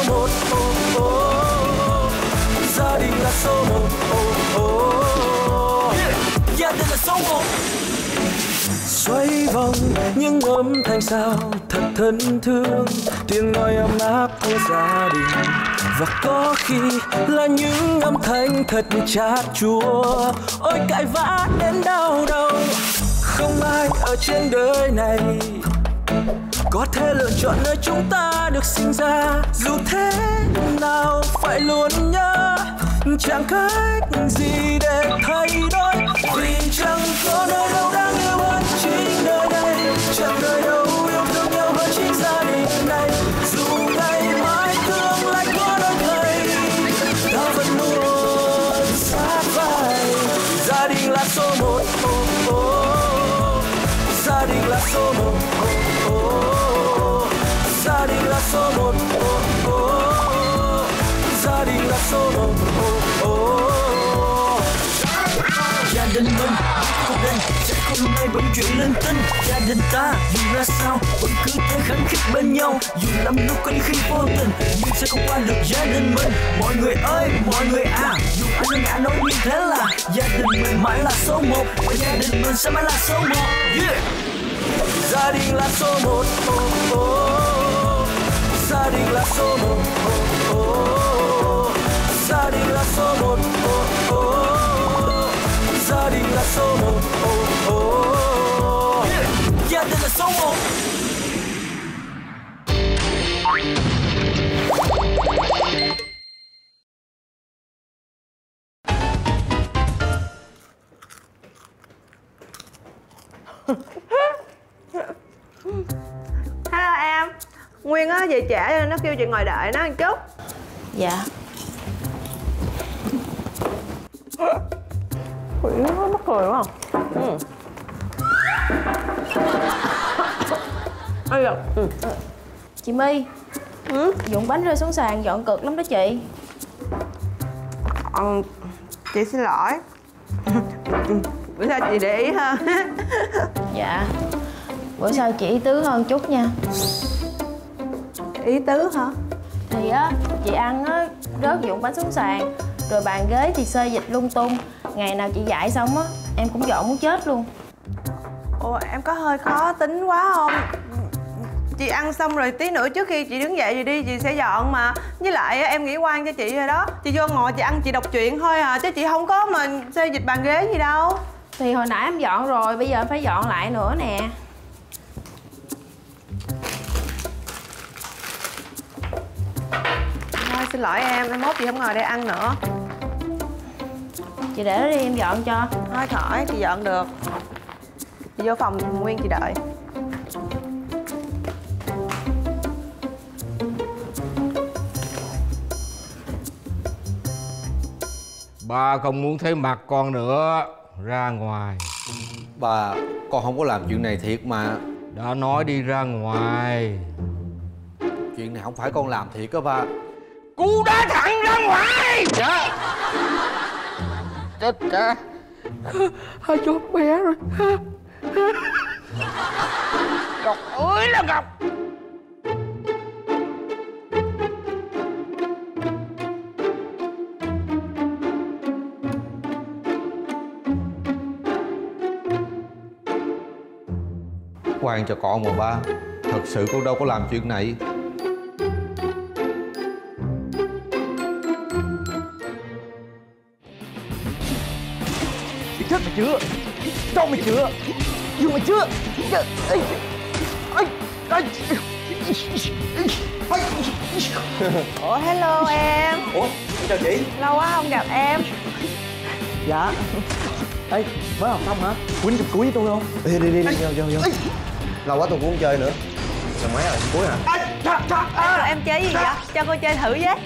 một. Gia đình là số một. Gia đình là số một. Xoay vòng những âm thanh sao thật thân thương, tiếng nói ấm áp của gia đình. Và có khi là những âm thanh thật chát chúa, ôi cãi vã đến đau đầu. Không ai ở trên đời này có thể lựa chọn nơi chúng ta được sinh ra. Dù thế nào phải luôn nhớ chẳng cách gì để thay đổi, vì chẳng có nơi đâu đáng yêu hơn chính nơi đây. Chẳng nơi đâu yêu thương nhau hơn chính gia đình này. Dù ngày mai tương lai có đổi thay, ta vẫn luôn sát vai. Gia đình là số một. Gia đình là số một. Gia đình là số một. Gia đình là số một. Gia đình mình cuộc đời sẽ không ai bận chuyện linh tinh. Gia đình ta dù ra sao vẫn cứ thế khăng khít bên nhau, dù lắm lúc có những khi vô tình nhưng sẽ không qua được gia đình mình. Mọi người ơi mọi người à, dù anh ngã nói như thế là gia đình mình mãi là số một, và gia đình mình sẽ mãi là số một. Gia đình là số một. Gia đình là số một. Gia đình là số một. Gia đình là số một. Gia đình là số một. Hello em. Nguyên á về trễ nên nó kêu chị ngồi đợi nó một chút. Dạ. Quỷ nó mắc cười đúng không? Ây da. Chị My, dọn bánh rơi xuống sàn dọn cực lắm đó chị. Chị xin lỗi. Bữa sau chị để ý hơn. Dạ. Bữa sau chị ý tứ hơn chút nha. Ý tứ hả? Thì á, chị ăn á, rớt dọn bánh xuống sàn, rồi bàn ghế thì xơi dịch lung tung. Ngày nào chị dạy xong á, em cũng dọn muốn chết luôn. Ồ, em có hơi khó tính quá không? Chị ăn xong rồi tí nữa trước khi chị đứng dậy rồi đi chị sẽ dọn mà. Với lại em nghĩ quan cho chị rồi đó. Chị vô ngồi chị ăn chị đọc truyện thôi à, chứ chị không có mà xê dịch bàn ghế gì đâu. Thì hồi nãy em dọn rồi, bây giờ em phải dọn lại nữa nè. Thôi xin lỗi em mốt chị không ngồi đây ăn nữa. Chị để đó đi em dọn cho. Thôi khỏi, chị dọn được. Chị vô phòng Nguyên chị đợi. Ba không muốn thấy mặt con nữa, ra ngoài. Bà, con không có làm chuyện này thiệt mà. Đã nói đi ra ngoài. Chuyện này không phải con làm thiệt á ba. Cú đá thẳng ra ngoài. Dạ. Chết cha. Hai chú bé rồi. Ngọc ơi là Ngọc. Khoan cho con mà ba. Thật sự con đâu có làm chuyện này. Chết mày chưa? Cho mày chưa? Nhưng mày chưa? Ủa hello em. Ủa, chào chị. Lâu quá không gặp em. Dạ. Ê, mới học xong hả? Quýnh chụp cuối với tôi không? Đi, vô. Lâu quá tôi cũng không chơi nữa. Sao máy rồi, cuối hả? Em chơi gì vậy? Cho cô chơi thử với nha.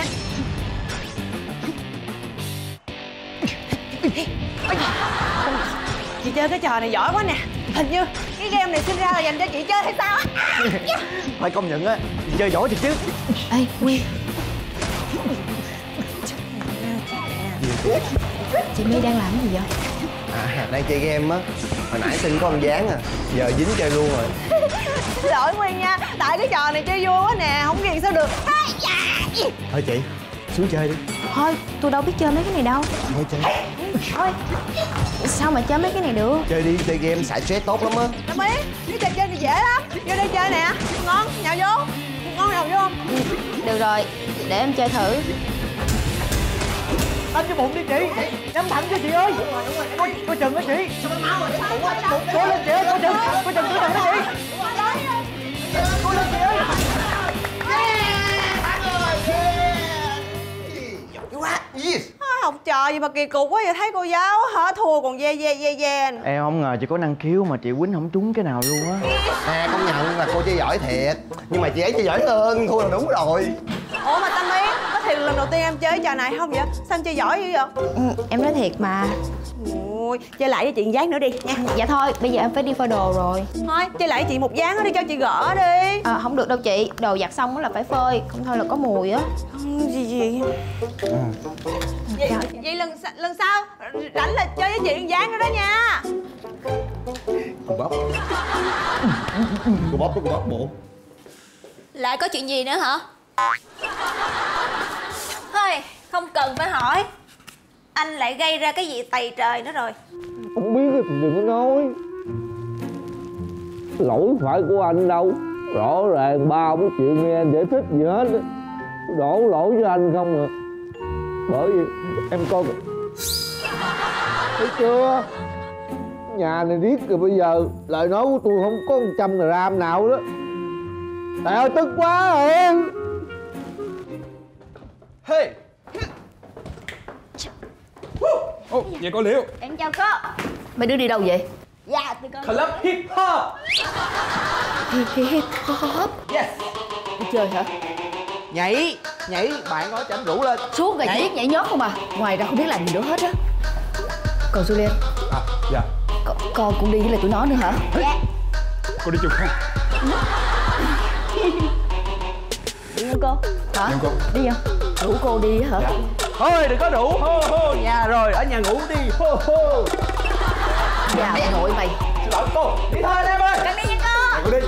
Chị chơi cái trò này giỏi quá nè. Hình như cái game này sinh ra là dành cho chị chơi hay sao á. Phải công nhận á, chị chơi giỏi thiệt chứ. Ê Nguyên, chị My đang làm gì vậy? À, đang chơi game á. Hồi nãy xin có con dán à, giờ dính chơi luôn rồi. Xin lỗi Nguyên nha, tại cái trò này chơi vui quá nè, không ghiền sao được. Thôi chị, xuống chơi đi. Thôi tôi đâu biết chơi mấy cái này đâu. Thôi chơi. Thôi sao mà chơi mấy cái này được. Chơi đi, chơi game xài stress tốt lắm á. Đồng ý, cái trò chơi này dễ lắm. Vô đây chơi nè. Ngon, nhào vô. Ngon nhào vô. Được rồi, để em chơi thử. Đánh cho bụng đi chị, nhắm thẳng cho chị ơi. Coi chừng đó chị. Cố lên chị ơi, coi chừng đó chị. Cố lên chị ơi. Học trò gì mà kỳ cục quá vậy, thấy cô giáo hả thua còn ve. Em không ngờ chị có năng khiếu mà chị quýnh không trúng cái nào luôn á. À, công nhận là cô chơi giỏi thiệt. Nhưng mà chị ấy chơi giỏi hơn, thua là đúng rồi. Ủa mà Tâm Yến, có thiệt lần đầu tiên em chơi trò này không vậy? Sao em chơi giỏi dữ vậy? Em nói thiệt mà. Ôi, chơi lại với chị Giáng nữa đi nha. Dạ thôi, bây giờ em phải đi phơi đồ rồi. Thôi, chơi lại với chị một Giáng đi cho chị gỡ đi. Không được đâu chị, đồ giặt xong là phải phơi, không thôi là có mùi á. Gì vậy lần sau rảnh là chơi với chị Giáng nữa đó nha. Cô bóp. Cô bóp bộ. Lại có chuyện gì nữa hả? Thôi, không cần phải hỏi. Anh lại gây ra cái gì tày trời nữa rồi. Không biết thì đừng có nói. Lỗi phải của anh đâu. Rõ ràng ba không có chịu nghe anh giải thích gì hết. Đổ lỗi cho anh không à. Bởi vì em coi thấy chưa, nhà này riết rồi bây giờ lời nói của tôi không có 100 gram nào đó. Trời ơi tức quá rồi. Hey. Ồ, vậy có Liễu. Em chào cô. Mày đưa đi đâu vậy? Dạ, tụi con. Club hip hop. Hip hop. Yes. Đi chơi hả? Nhảy, bạn nói cho anh rủ lên. Suốt ngày biết nhảy nhót không à. Ngoài ra không biết làm gì nữa hết á. Còn Julian. Dạ. Con cũng đi với lại tụi nó nữa hả? Dạ. Cô đi chung không? Đi không cô? Hả? Đi không cô? Đi không? Rủ cô đi hả? Dạ. Thôi đừng có rủ. Hô, nhà rồi, ở nhà ngủ đi. Hô. Dạ nội mày. Xin lỗi cô, đi thôi anh em ơi. Con đi nha cô. Cô đi.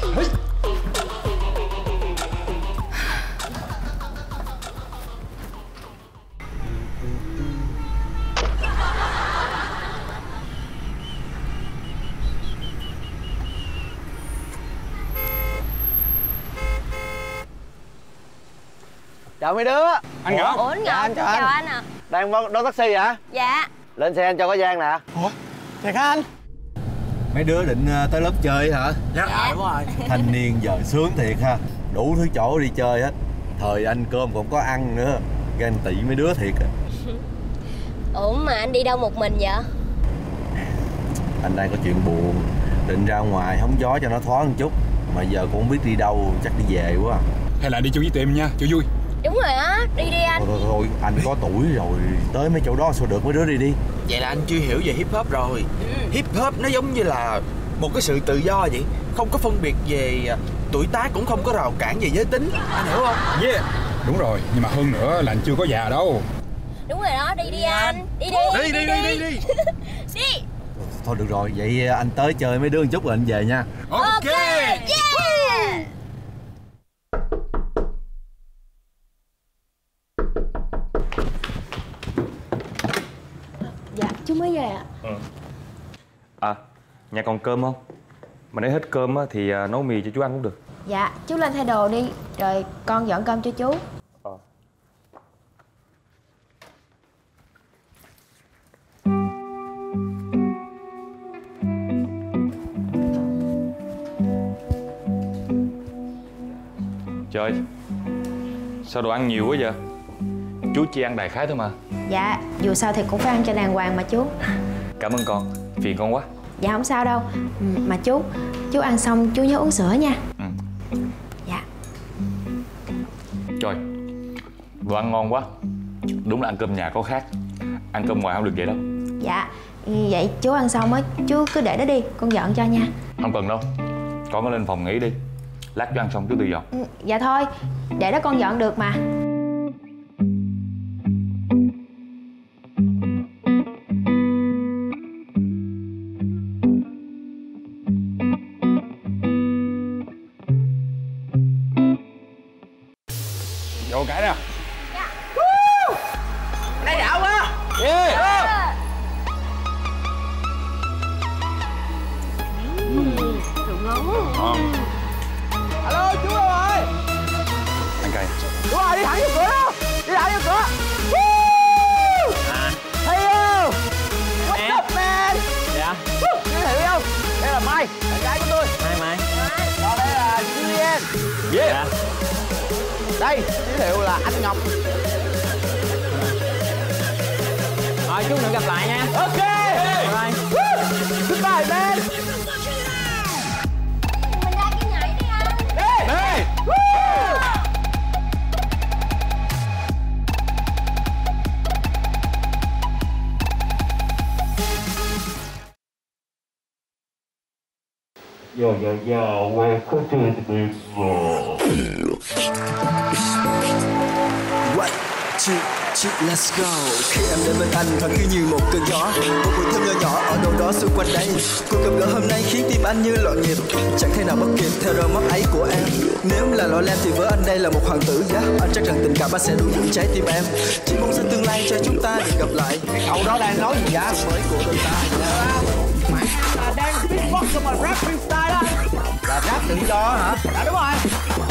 Chào mấy đứa. Anh Ngọc. Ủa anh Ngọc, anh, chào chào anh. anh ạ. Đang đón taxi hả? Dạ. Lên xe anh cho có Giang nè. Ủa? Thiệt hả anh? Mấy đứa định tới lớp chơi hả? Dạ. Đúng rồi. Thanh niên giờ sướng thiệt ha. Đủ thứ chỗ đi chơi hết. Thời anh cơm còn có ăn nữa. Ganh tị mấy đứa thiệt à. Ủa mà anh đi đâu một mình vậy? Anh đang có chuyện buồn. Định ra ngoài hóng gió cho nó thoáng một chút. Mà giờ cũng không biết đi đâu. Chắc đi về quá. Hay là đi chung với tụi nha, cho vui. Đúng rồi á, đi đi anh. Thôi, anh có tuổi rồi. Tới mấy chỗ đó sao được, mấy đứa đi đi. Vậy là anh chưa hiểu về hip hop rồi. Hip hop nó giống như là một cái sự tự do vậy. Không có phân biệt về tuổi tác, cũng không có rào cản về giới tính. Anh hiểu không? Yeah. Đúng rồi, nhưng mà hơn nữa là anh chưa có già đâu. Đúng rồi đó, đi đi anh. Đi. Đi. Đi. Thôi được rồi, vậy anh tới chơi mấy đứa một chút rồi anh về nha. Ok. Yeah. Dạ chú mới về ạ. À, nhà còn cơm không? Mà nếu hết cơm á, thì nấu mì cho chú ăn cũng được. Dạ chú lên thay đồ đi. Rồi con dọn cơm cho chú. Trời, sao đồ ăn nhiều quá vậy? Chú chỉ ăn đại khái thôi mà. Dạ dù sao thì cũng phải ăn cho đàng hoàng mà chú. Cảm ơn con, phiền con quá. Dạ không sao đâu. Mà chú ăn xong chú nhớ uống sữa nha. Dạ. Trời, đồ ăn ngon quá. Đúng là ăn cơm nhà có khác. Ăn cơm ngoài không được vậy đâu. Dạ vậy chú ăn xong á chú cứ để đó đi, con dọn cho nha. Không cần đâu, con có lên phòng nghỉ đi. Lát chú ăn xong chú tự dọn. Dạ thôi, để đó con dọn được mà. Vô cái nè. Đây đảo quá. Yeah. Ngon. Alo, chú đâu rồi? Ăn cay. Đúng rồi, đi thẳng vô cửa đó. Đi thẳng vô cửa. Thấy không? What's up, man? Dạ. Giới thiệu đi không? Đây là Mai, bạn gái của tôi. Mai. Còn đây là Julian. Yeah. Đây, giới thiệu là anh Ngọc. Rồi chút nữa gặp lại nha. Ok. Bye. Goodbye, man. Mình ra cái nhảy đi anh. Đi. One, two, let's go. Khi em đến bên anh thật cứ như một cơn gió, một buổi thơm nho nhỏ ở đâu đó xung quanh đây. Cuộc gặp gỡ hôm nay khiến tim anh như loạn nhịp, chẳng thể nào bắt kịp theo đôi mắt ấy của em. Nếu là loại lem thì với anh đây là một hoàng tử giá. Anh chắc rằng tình cảm anh sẽ nuôi dưỡng trái tim em. Chỉ mong sao tương lai cho chúng ta được gặp lại. Cái cậu đó đang nói gì vậy? Mới của đôi ta. Là đang beatbox xong rồi rap freestyle đó. Là rap tự do hả? Dạ đúng rồi.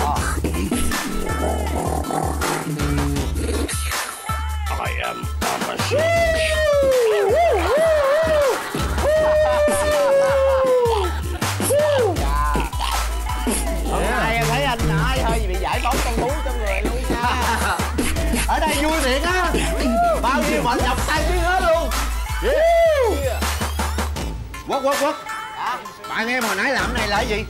I am a machine. Hôm nay em thấy anh ai hơi bị giải phóng con thú trong người luôn nha. Ở đây vui thiệt á. Bao nhiêu bệnh dọc tan biến hết luôn. Quất. Bạn em hồi nãy làm cái này là cái gì?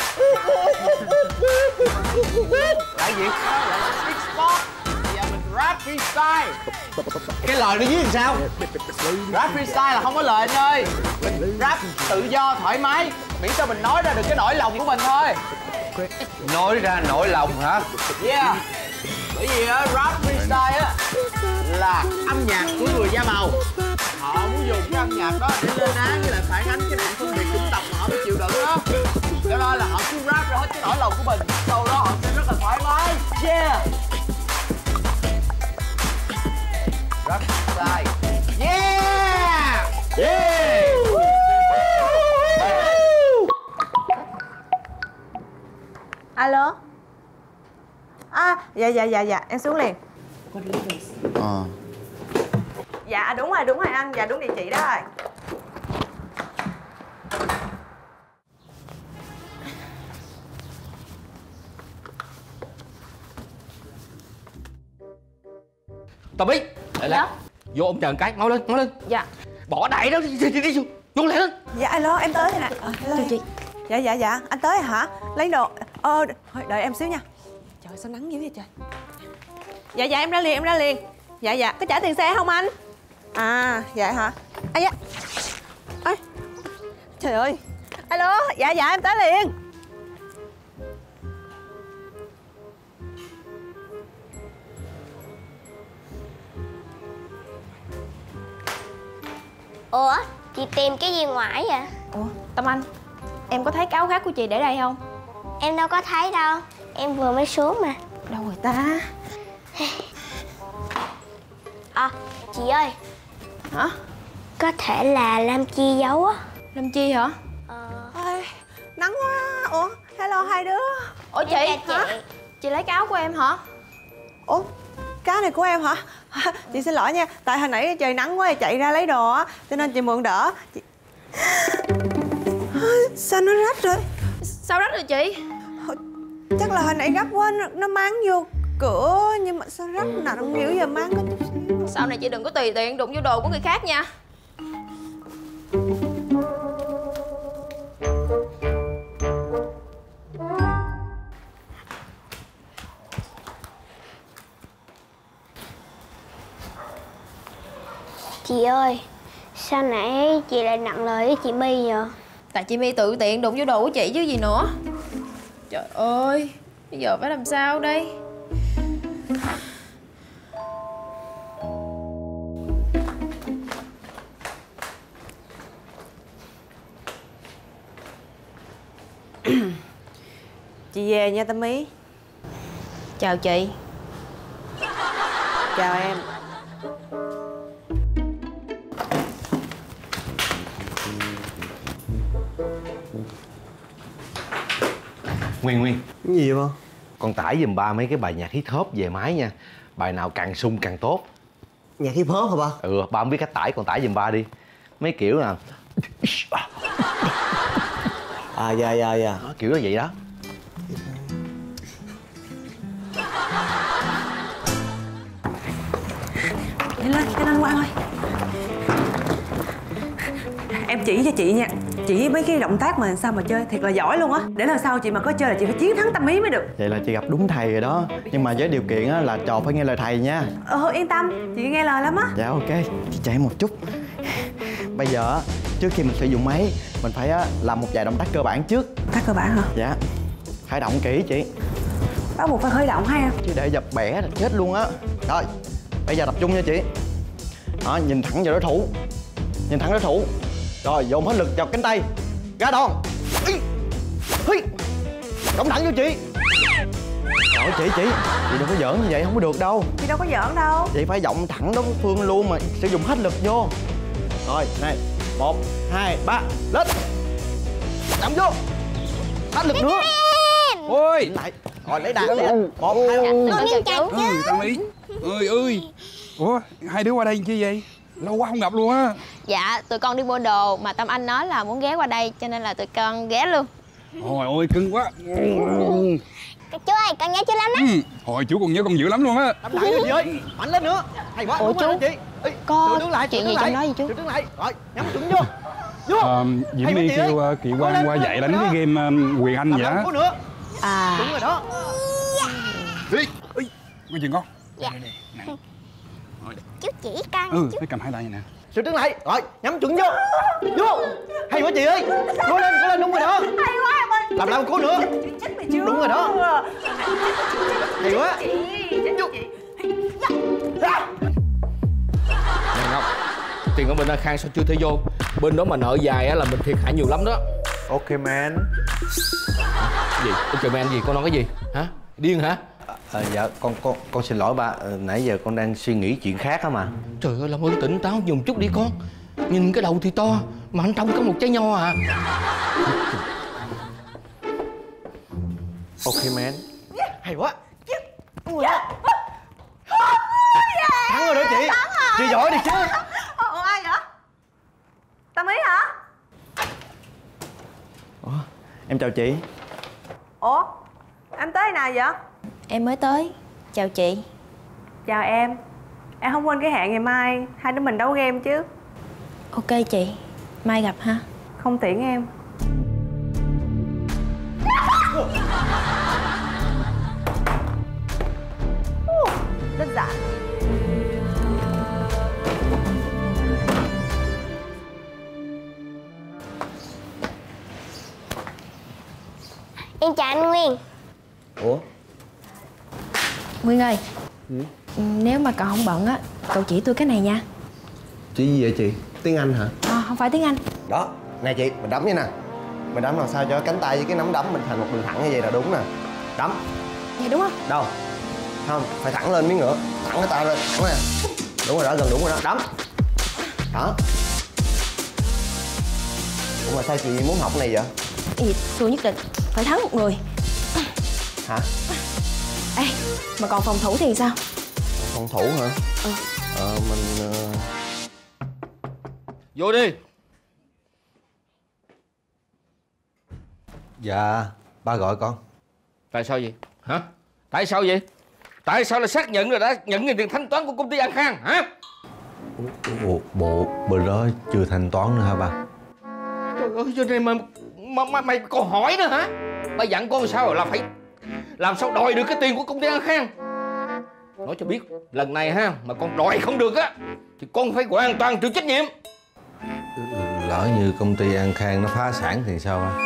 Là cái gì? Là beatbox. Giờ mình rap freestyle. Cái lời nó viết làm sao? Rap freestyle là không có lời anh ơi. Mình rap tự do thoải mái, miễn sao mình nói ra được cái nỗi lòng của mình thôi. Nói ra nỗi lòng hả? Yeah. Bởi vì á, rap freestyle á là âm nhạc của người da màu. Họ muốn dùng cái âm nhạc đó để lên án với lại phản ánh cái nạn phân biệt chủng tộc mà họ phải chịu đựng đó. Cho nên là họ cứ rap ra hết cái nỗi lòng của mình, sau đó họ sẽ rất là thoải mái. Yeah. Rap freestyle. Yeah. Yeah. Alo. Dạ em xuống liền. Dạ đúng rồi anh, dạ đúng địa chỉ đó rồi. Tao biết. Lại. Vô ôm chờ một cái, mau lên. Dạ. Bỏ đại đó, đi vô lại lên. Dạ alo, em tới rồi nè. Chào chị. Dạ, anh tới hả? Lấy đồ. Thôi đợi em xíu nha. Trời sao nắng dữ vậy trời. Dạ em ra liền. Dạ, có trả tiền xe không anh? À, dạ hả? Ây da. Ôi. Trời ơi. Alo, dạ em tới liền. Ủa, chị tìm cái gì ngoài vậy? Ủa, Tâm Anh, em có thấy cái áo khác của chị để đây không? Em đâu có thấy đâu. Em vừa mới xuống mà. Đâu rồi ta? À, chị ơi. Hả? Có thể là Lam Chi giấu á. Lam Chi hả? Ôi, nắng quá. Ủa, hello hai đứa. Ủa chị, hả? Chị lấy cái áo của em hả? Ủa, cái này của em hả? Chị xin lỗi nha, tại hồi nãy trời nắng quá chạy ra lấy đồ á, cho nên chị mượn đỡ. Sao nó rách rồi? Sao rách rồi chị? Chắc là hồi nãy gấp quá, nó máng vô cửa. Nhưng mà sao rách nặng dữ giờ, máng có chút xíu. Sau này chị đừng có tùy tiện đụng vô đồ của người khác nha. Chị ơi, sao nãy chị lại nặng lời với chị My vậy? Tại chị My tự tiện đụng vô đồ của chị chứ gì nữa. Trời ơi, bây giờ phải làm sao đây? Chị về nha Tâm Ý. Chào chị. Chào em. Nguyên Cái gì vậy? con tải giùm ba mấy cái bài nhạc hip hop về máy nha. Bài nào càng sung càng tốt. Nhạc hip hop hả ba? Ừ, ba không biết cách tải, con tải giùm ba đi. Mấy kiểu là Dạ. kiểu là vậy đó. Nhanh lên qua thôi. Em chỉ cho chị nha. Chỉ mấy cái động tác mà sao mà chơi thiệt là giỏi luôn á. Để lần sau chị mà có chơi là chị phải chiến thắng Tâm Ý mới được. Vậy là chị gặp đúng thầy rồi đó. Nhưng mà với điều kiện á, là trò phải nghe lời thầy nha. Yên tâm, chị nghe lời lắm á. Dạ ok, chị chạy một chút. Bây giờ á, trước khi mình sử dụng máy, mình phải làm một vài động tác cơ bản trước. Tác cơ bản hả? Dạ. Khởi động kỹ chị. Bắt buộc phải khởi động hay không? Chứ để dập bẻ là chết luôn á. Rồi, bây giờ tập trung nha chị. Đó, nhìn thẳng vào đối thủ. Nhìn thẳng đối thủ. Rồi, dồn hết lực vào cánh tay. Ra đòn. Cổng thẳng vô chị. Rồi chị đừng có giỡn như vậy, không có được đâu. Chị đâu có giỡn đâu. Chị phải vọng thẳng đối phương luôn mà sử dụng hết lực vô. Rồi, này, 1, 2, 3, lên. Chậm vô. Hết lực nữa. Ôi lại. Rồi lấy đà. 1, 2, 3. Tâm Ý. Ơi. Ủa, hai đứa qua đây chi vậy? Lâu quá không gặp luôn á. Dạ, tụi con đi mua đồ mà Tâm Anh nói là muốn ghé qua đây cho nên là tụi con ghé luôn. Ôi ôi, cưng quá. Chú ơi, con nhớ chú lắm đó. Hồi chú còn nhớ con dữ lắm luôn á. Đâm lại chị ơi, mạnh lên nữa. Hay quá. Ủa chú, chị. có chuyện gì trong đó vậy chú? Đứng lại. Rồi, nhắm chuẩn vô. Diễm My kêu Kỳ Quang qua dạy đánh cái game quyền Anh vậy á. Đúng rồi đó. Đi. Có chuyện con. Dạ. Chú chỉ con. Phải cầm hai tay vậy nè. Sự đứng lại. Rồi, nhắm chuẩn vô. Vô. Hay quá chị ơi. Cố lên, đúng rồi đó. Hay quá em ơi. Làm lại một cú nữa. Đúng rồi đó. Hay quá. Nè Ngọc, tiền ở bên An Khang sao chưa thấy vô? Bên đó mà nợ dài á là mình thiệt hại nhiều lắm đó. Ok man. Gì? Ok man gì? Con nói cái gì? Hả? Điên hả? Dạ con xin lỗi ba, nãy giờ con đang suy nghĩ chuyện khác á mà. Trời ơi, làm ơn tỉnh táo dùng chút đi con. Nhìn cái đầu thì to mà anh trong có một trái nho à. Ok man. Hay quá. Đúng rồi đó. Thắng rồi đó chị. Chị giỏi đi chứ. Ủa ai vậy? Tâm Ý hả? Em chào chị. Ủa em tới nào vậy? Em mới tới. Chào chị. Chào em. Em không quên cái hẹn ngày mai hai đứa mình đấu game chứ? Ok chị, mai gặp ha. Không tiễn em. Đơn giản. Em chào anh Nguyên. Ủa? Nguyên ơi, nếu mà cậu không bận á, cậu chỉ tôi cái này nha. Chỉ gì vậy chị? Tiếng Anh hả? Không phải tiếng Anh. Đó, nè chị, mình đấm như nè. Mình đấm làm sao cho cánh tay với cái nắm đấm mình thành một đường thẳng như vậy là đúng nè. Đấm. Vậy đúng không? Đâu? Không, phải thẳng lên miếng nữa. Thẳng cái tay lên, thẳng nè. Đúng rồi đó, gần đúng rồi đó. Đấm. Đó. Ủa mà sao chị muốn học này vậy? Thì tôi nhất định phải thắng một người. Hả? Ê, mà còn phòng thủ thì sao? Phòng thủ hả? Mình... Vô đi. Dạ, ba gọi con. Tại sao vậy? Hả? Tại sao vậy? Tại sao là xác nhận rồi đã nhận cái tiền thanh toán của công ty An Khang hả? Ủa, bộ bữa đó chưa thanh toán nữa hả ba? Trời ơi, cho nên mày còn hỏi nữa hả? Ba dặn con sao là phải làm sao đòi được cái tiền của công ty An Khang. Nói cho biết lần này ha, mà con đòi không được á thì con phải hoàn toàn chịu trách nhiệm. Lỡ như công ty An Khang nó phá sản thì sao ba?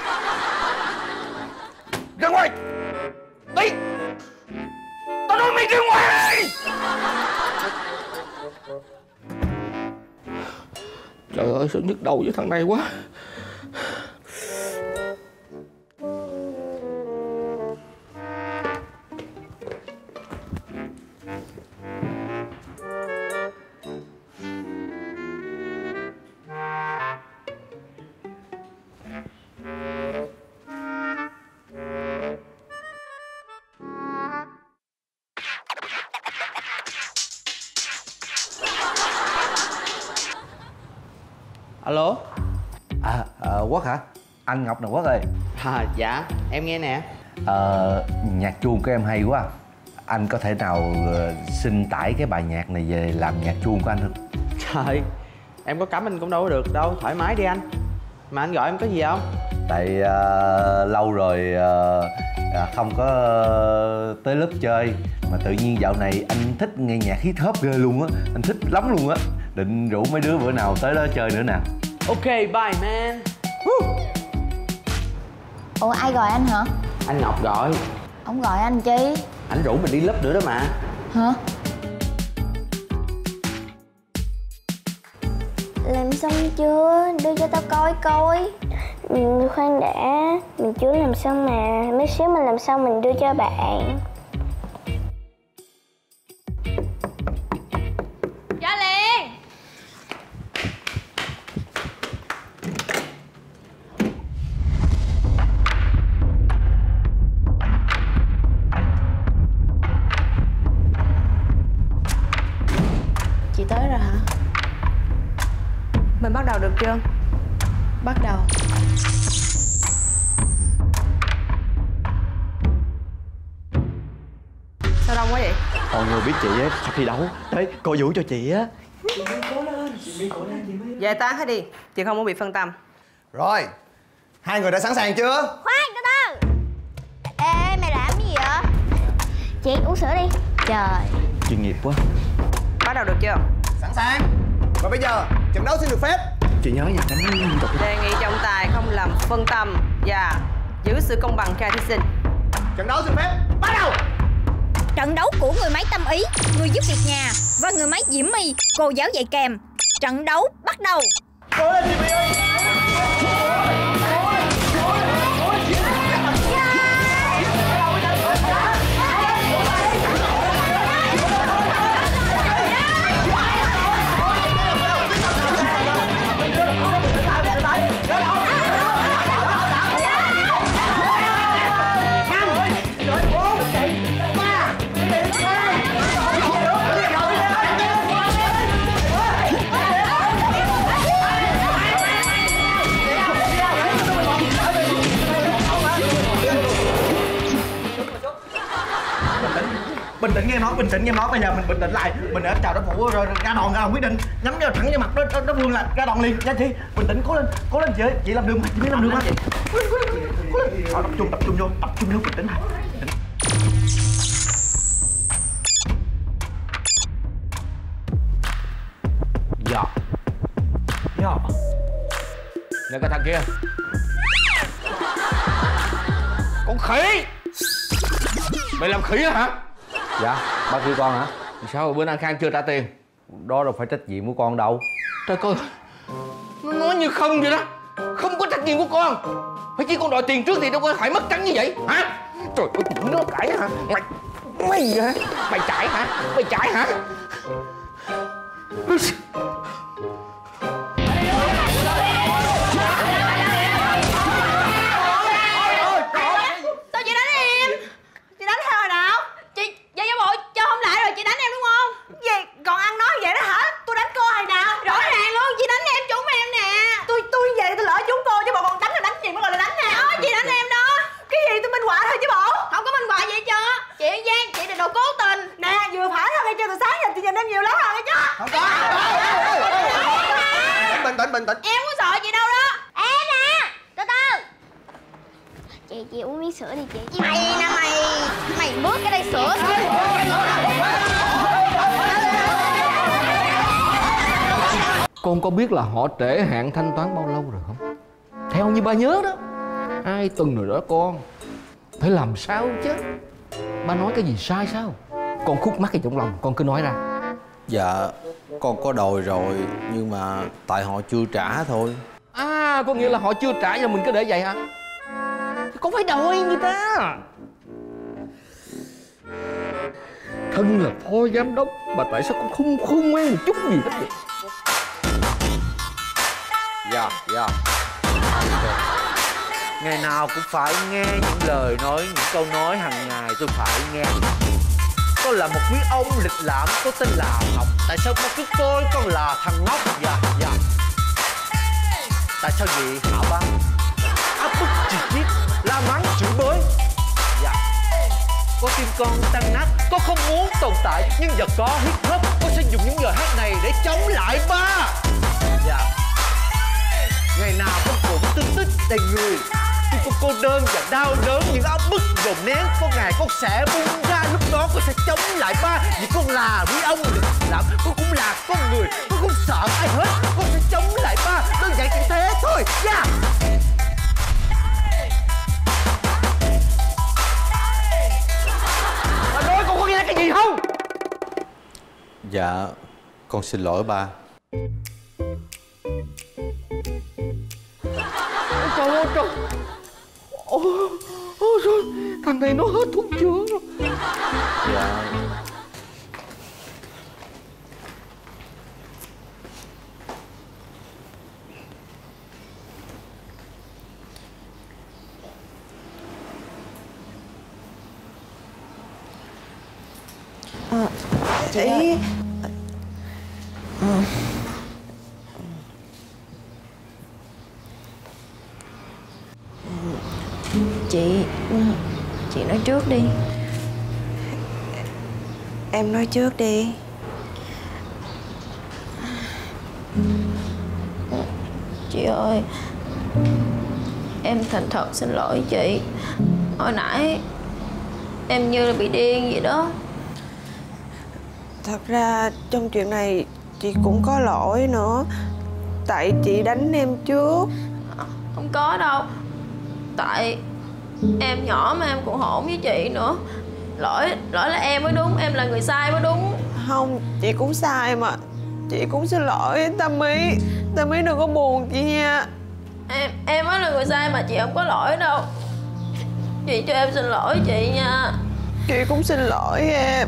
Ra ngoài! Đi! Tao nói mày ra ngoài! Trời ơi, sao nhức đầu với thằng này quá. Alo. Quốc hả? Anh Ngọc nè Quốc ơi. Dạ, em nghe nè. Nhạc chuông của em hay quá. Anh có thể nào xin tải cái bài nhạc này về làm nhạc chuông của anh không? Trời, em có cấm anh cũng đâu có được đâu, thoải mái đi anh. Mà anh gọi em có gì không? Tại lâu rồi không có tới lớp chơi. Mà tự nhiên dạo này anh thích nghe nhạc hip hop ghê luôn á. Anh thích lắm luôn á. Định rủ mấy đứa bữa nào tới đó chơi nữa nè. Ok, bye man. Ủa ai gọi anh hả? Anh Ngọc gọi. Ông gọi anh chi? Anh rủ mình đi lớp nữa đó mà. Hả? Làm xong chưa? Đưa cho tao coi coi. Khoan đã, mình chưa làm xong mà. Mấy xíu mình làm xong mình đưa cho bạn. Cho liền. Chị tới rồi hả? Mình bắt đầu được chưa? Bắt đầu. Sao đông quá vậy? Mọi người biết chị á, sắp thi đấu. Đấy, cô vũ cho chị á. Về tán hết đi, chị không muốn bị phân tâm. Rồi, hai người đã sẵn sàng chưa? Khoan, từ từ. Ê, mày làm gì vậy? Chị uống sữa đi. Trời. Chuyên nghiệp quá. Bắt đầu được chưa? Sẵn sàng. Và bây giờ, trận đấu xin được phép. Chị nhớ nha, tránh liên tục. Đề nghị trọng tài không làm phân tâm và giữ sự công bằng cho thí sinh. Trận đấu xin phép, bắt đầu. Trận đấu của người máy Tâm Ý, người giúp việc nhà và người máy Diễm My, cô giáo dạy kèm. Trận đấu bắt đầu. Bình tĩnh nghe em nói, bình tĩnh nghe em nói. Bây giờ mình bình tĩnh lại. Mình ở chào đối thủ rồi ra đòn ra quyết định. Nhắm cho thẳng vào mặt đối phương là ra đòn liền nha chị. Bình tĩnh, cố lên chị làm được mà, chị biết làm được mà. Cố lên. Tập trung vô, bình tĩnh lại. Dạ. Nè cái thằng kia. Con khỉ. Mày làm khỉ hả? Dạ, bác kêu con hả? Sao bữa nay Khang chưa trả tiền? Đó đâu phải trách nhiệm của con đâu. Trời ơi, nó nói như không vậy đó. Không có trách nhiệm của con. Phải chỉ con đòi tiền trước thì đâu có phải mất trắng như vậy hả? Trời ơi, nó cãi hả? Mày hả? Mày chạy hả? Sao chị đánh em? Chị đánh theo hồi nào? Chị giả bộ cho không lại rồi chị đánh em đúng không? Gì? Còn ăn nói vậy đó hả? Tôi đánh cô hồi nào? Rõ ràng luôn, chị đánh em trúng em nè. Tôi về tôi lỡ trúng cô chứ bộ còn đánh là đánh gì mới gọi là đánh nè. Đó, chị đánh em đó. Cái gì tôi minh họa thôi chứ bộ. Không có minh họa vậy chứ. Chị An Giang, chị là đồ cố tình. Nè, vừa phải thôi nghe chưa, từ sáng giờ chị nhìn em nhiều lắm rồi nghe chưa? Không có. Bình tĩnh. Em có sợ chị đâu đó. Ê nè, từ từ. Chị uống miếng sữa đi chị. Mày nè mày bước cái đây sữa. Con có biết là họ trễ hạn thanh toán bao lâu rồi không? Theo như ba nhớ đó, 2 tuần rồi đó con. Phải làm sao chứ? Ba nói cái gì sai sao? Con khúc mắc cái trong lòng, con cứ nói ra. Dạ, con có đòi rồi, nhưng mà tại họ chưa trả thôi. À, có nghĩa là họ chưa trả cho mình cứ để vậy hả? Con phải đòi người ta. Thân là phó giám đốc, mà tại sao con không khôn ngoan một chút gì hết vậy? Dạ. Ngày nào cũng phải nghe những lời nói, những câu nói hàng ngày tôi phải nghe. Con là một miếng ong lịch lãm có tên là Ngọc. Tại sao con cứ coi con là thằng ngốc? Dạ. Tại sao vậy hả ba? Áp bức chỉ trích, la mắng chửi bới. Dạ. Có tim con tan nát, con không muốn tồn tại. Nhưng giờ có hip hop, con sẽ dùng những lời hát này để chống lại ba. Dạ. Ngày nào con cũng tương tích đầy người. Khi con cô đơn và đau đớn, những áp bức dồn nén, có ngày con sẽ bung ra. Lúc đó con sẽ chống lại ba. Vì con là quý ông được làm, con cũng là con người. Con không sợ ai hết, con sẽ chống lại ba. Đơn giản chỉ thế thôi. Yeah. Bà nói con có nghe cái gì không? Dạ, con xin lỗi ba. Trời ơi trời. Ôi rồi, thằng này nó hết thuốc chữa rồi. Dạ. Chị. Chị nói trước đi. Em nói trước đi. Chị ơi, em thành thật xin lỗi chị. Hồi nãy em như là bị điên vậy đó. Thật ra trong chuyện này chị cũng có lỗi nữa. Tại chị đánh em trước. Không có đâu. Tại em nhỏ mà em cũng hỗn với chị nữa. Lỗi là em mới đúng, em là người sai mới đúng. Không, chị cũng sai mà. Chị cũng xin lỗi Tâm Ý. Tâm Ý đừng có buồn chị nha. Em mới là người sai mà chị không có lỗi đâu. Chị cho em xin lỗi chị nha. Chị cũng xin lỗi em.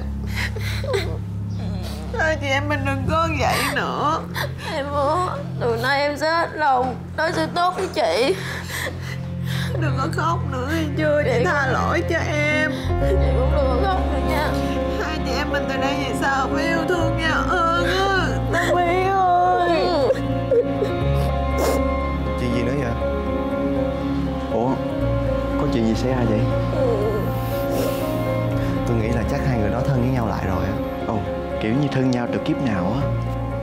Thôi chị em mình đừng có vậy nữa. Em hứa từ nay em sẽ hết lòng nói sự tốt với chị. Đừng có khóc nữa hay chưa? Chị tha lỗi cho em. Chị cũng đừng có khóc nữa nha. Hai chị em mình từ đây về sau phải yêu thương nhau hơn á. Tâm Ý ơi. Chuyện gì nữa vậy? Ủa, có chuyện gì xảy ra vậy? Tôi nghĩ là chắc hai người đó thân với nhau lại rồi á. Ồ, kiểu như thân nhau từ kiếp nào á.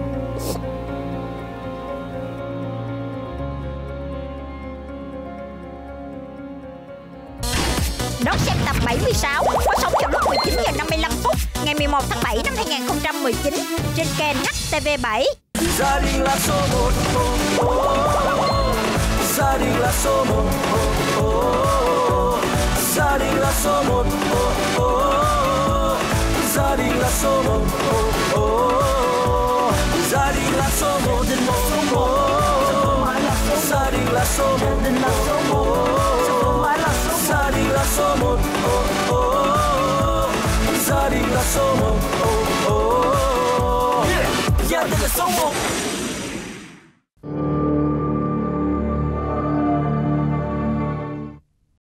Đón xem tập 76 phát sóng vào lúc 19h55 ngày 11 tháng 7 năm 2019 trên kênh HTV7. Gia đình là số 1. Gia đình là số 1. Gia đình là số 1. Gia đình là số 1. Gia đình là số 1. Gia đình là số 1. Gia đình là số 1. Gia đình là số 1. Gia đình là số 1. Gia đình là số 1.